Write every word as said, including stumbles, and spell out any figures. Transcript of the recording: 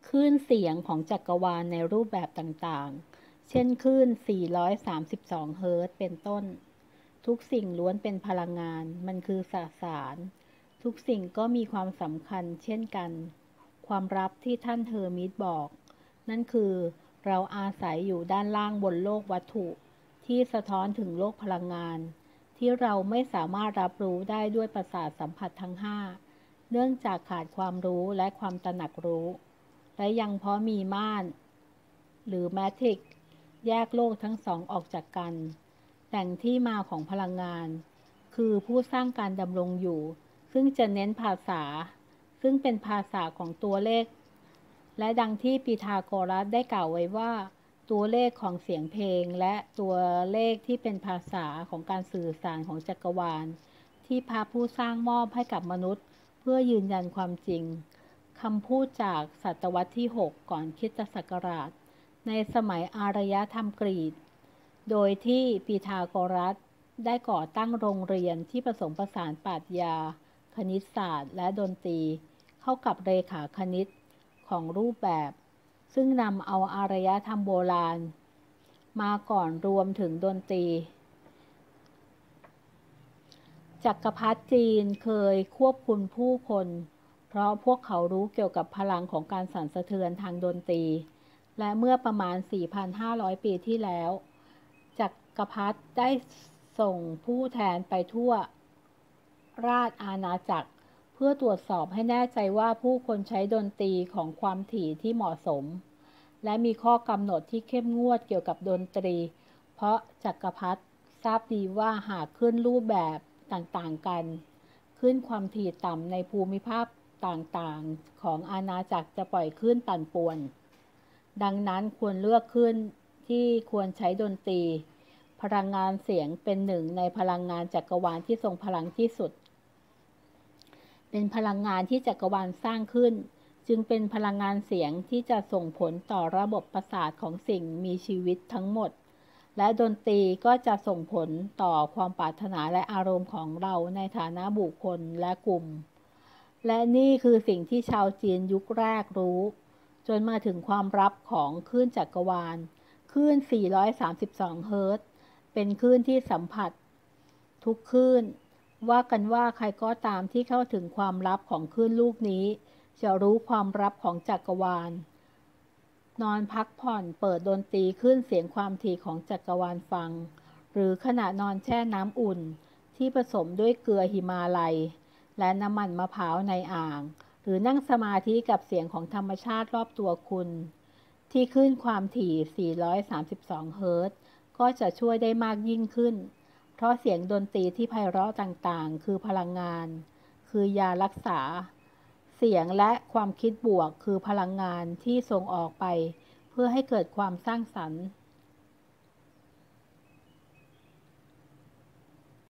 คลื่นเสียงของจักรวาลในรูปแบบต่างๆ เช่นคลื่น สี่ร้อยสามสิบสอง เฮิรตซ์ เป็นต้น ทุกสิ่งล้วนเป็นพลังงาน มันคือสสาร ทุกสิ่งก็มีความสำคัญเช่นกัน ความลับที่ท่านเฮอร์มิตบอก นั่นคือเราอาศัยอยู่ด้านล่างบนโลกวัตถุ ที่สะท้อนถึงโลกพลังงาน ที่เราไม่สามารถรับรู้ได้ด้วยประสาทสัมผัสทั้งห้า เนื่องจากขาดความรู้และความตระหนักรู้ และยังเพราะมีม่านหรือแมทริกซ์แยกโลกทั้งสองออกจากกันแหล่งที่มาของพลังงาน คือผู้สร้างการดำรงอยู่ ซึ่งจะเน้นภาษา ซึ่งเป็นภาษาของตัวเลข และดังที่พีทาโกรัสได้กล่าวไว้ว่า ตัวเลขของเสียงเพลงและตัวเลขที่เป็นภาษาของการสื่อสารของจักรวาล ที่พระผู้สร้างมอบให้กับมนุษย์เพื่อยืนยันความจริง คำพูดจากศตวรรษที่ หก ก่อนคริสตศักราช ในสมัยอารยธรรมกรีก โดยที่พีทาโกรัสได้ก่อตั้งโรงเรียนที่ผสมผสานปรัชญา คณิตศาสตร์ และดนตรี เข้ากับเรขาคณิตของรูปแบบ ซึ่งนำเอาอารยธรรมโบราณมาก่อนรวมถึงดนตรี จักรพรรดิจีนเคยควบคุมผู้คน เพราะพวกเขารู้เกี่ยวกับพลังของการสั่นสะเทือนทางดนตรี และเมื่อประมาณ สี่พันห้าร้อย ปีที่แล้ว จักรพรรดิได้ส่งผู้แทนไปทั่วราชอาณาจักร เพื่อตรวจสอบให้แน่ใจว่าผู้คนใช้ดนตรีของความถี่ที่เหมาะสม และมีข้อกำหนดที่เข้มงวดเกี่ยวกับดนตรี เพราะจักรพรรดิทราบดีว่าหากขึ้นรูปแบบต่างๆกัน ขึ้นความถี่ต่ำในภูมิภาคต่างๆของอาณาจักรจะปล่อยคลื่นปั่นป่วน ดังนั้นควรเลือกคลื่นที่ควรใช้ดนตรี พลังงานเสียงเป็นหนึ่งในพลังงานจักรวาลที่ทรงพลังที่สุด เป็นพลังงานที่จักรวาลสร้างขึ้น จึงเป็นพลังงานเสียงที่จะส่งผลต่อระบบประสาทของสิ่งมีชีวิตทั้งหมด และดนตรีก็จะส่งผลต่อความปรารถนาและอารมณ์ของเราในฐานะบุคคลและกลุ่ม และนี่คือสิ่งที่ชาวจีนยุคแรกรู้ จนมาถึงความลับของคลื่นจักรวาล คลื่น สี่ร้อยสามสิบสอง เฮิรตซ์ เป็นคลื่นที่สัมผัสทุกคลื่น ว่ากันว่าใครก็ตามที่เข้าถึงความลับของคลื่นลูกนี้ จะรู้ความลับของจักรวาล นอนพักผ่อนเปิดดนตรีคลื่นเสียงความถี่ของจักรวาลฟัง หรือขณะนอนแช่น้ำอุ่นที่ผสมด้วยเกลือหิมาลัย และน้ำมันมะพร้าวในอ่าง หรือนั่งสมาธิกับเสียงของธรรมชาติรอบตัวคุณ ที่คลื่นความถี่ สี่ร้อยสามสิบสอง เฮิรตซ์ ก็จะช่วยได้มากยิ่งขึ้น เพราะเสียงดนตรีที่ไพเราะต่างๆ คือพลังงาน คือยารักษา เสียงและความคิดบวกคือพลังงานที่ส่งออกไปเพื่อให้เกิดความสร้างสรรค์